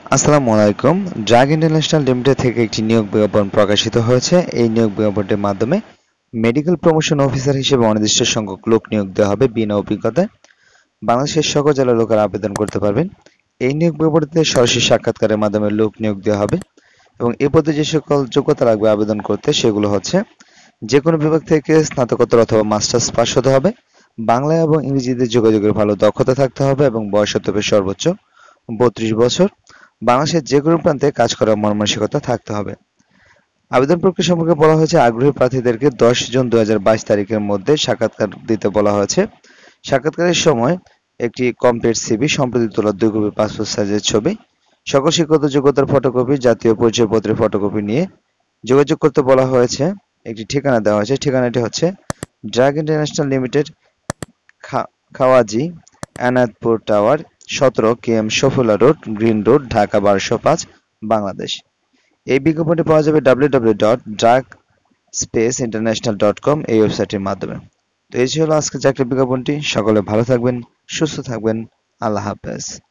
আসসালামু আলাইকুম। Drug international limited থেকে একটি নিয়োগ বিজ্ঞাপন প্রকাশিত হয়েছে। এই নিয়োগ বিজ্ঞাপনটির মাধ্যমে মেডিকেল প্রমোশন অফিসার হিসেবে অনির্দিষ্ট সংখ্যক লোক নিয়োগ দেওয়া হবে বিনা অভিজ্ঞতায়। বাংলাদেশের সকল জেলার লোকেরা আবেদন করতে পারবেন। এই নিয়োগ বিজ্ঞাপনটিতে সরাসরি সাক্ষাৎকারের মাধ্যমে লোক নিয়োগ দেওয়া হবে এবং এ পদে যে সকল যোগ্যতা লাগবে আবেদন করতে সেগুলো হচ্ছে যে কোনো বিভাগ থেকে স্নাতকোত্তর অথবা মাস্টার্স পাস হতে হবে, বাংলা এবং ইংরেজিতে যোগাযোগের ভালো দক্ষতা থাকতে হবে এবং বয়স হতে হবে সর্বোচ্চ 32 বছর। বাংলাদেশের যে কোনো প্রান্তে কাজ করার মন মানসিকতা থাকতে হবে। আবেদন প্রক্রিয়া সম্পর্কে বলা হয়েছে আগ্রহী প্রার্থীদেরকে 10 জুন 2022 তারিখের মধ্যে সাক্ষাৎকার দিতে বলা হয়েছে। সাক্ষাৎকারের সময় একটি কমপ্লিট সিভি, সম্প্রতি তোলা 2 কপি পাসপোর্ট সাইজের ছবি, সকল শিক্ষাগত যোগ্যতার ফটোকপি, জাতীয় পরিচয়পত্রের ফটোকপি নিয়ে যোগাযোগ করতে বলা হয়েছে। একটি ঠিকানা দেওয়া হয়েছে, ঠিকানাটি হচ্ছে ড্রাগ ইন্টারন্যাশনাল লিমিটেড, খাওয়াজি, এনায়েতপুর টাওয়ার, 17 KM সফুলা road, green road, Dhaka 1205, Bangladesh. এই বিজ্ঞাপনটি পাওয়া যাবে www.drugspacinternational.com এই ওয়েবসাইটের মাধ্যমে। তো এই ছিল আজকে চাকরির বিজ্ঞাপনটি। সকলে ভালো থাকবেন, সুস্থ থাকবেন। আল্লাহ হাফেজ।